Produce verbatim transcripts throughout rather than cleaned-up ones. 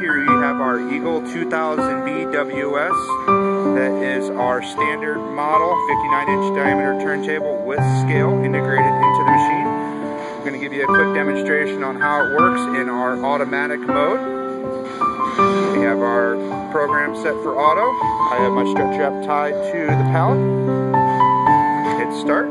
here you have our Eagle two thousand B W S. That is our standard model fifty-nine inch diameter turntable with scale integrated into the machine. I'm going to give you a quick demonstration on how it works in our automatic mode. We have our program set for auto. I have my stretch wrap tied to the pallet. Hit start.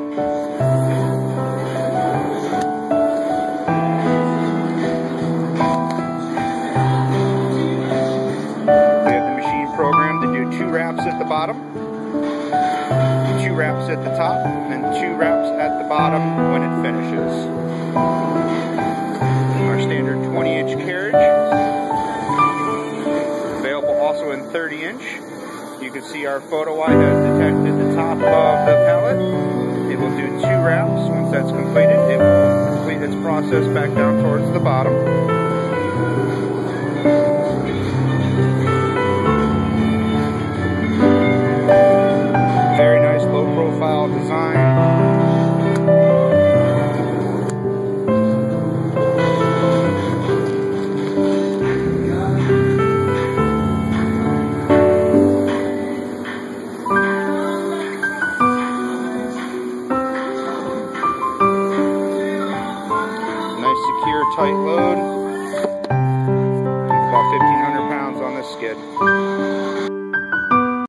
We have the machine programmed to do two wraps at the bottom, two wraps at the top, and two wraps at the bottom when it finishes. Our standard twenty inch carriage. Available also in thirty inch. You can see our photo eye has detected the top of the pallet. It will do two wraps. Once that's completed, it will complete its process back down towards the bottom. Very nice low profile design. Nice secure tight load.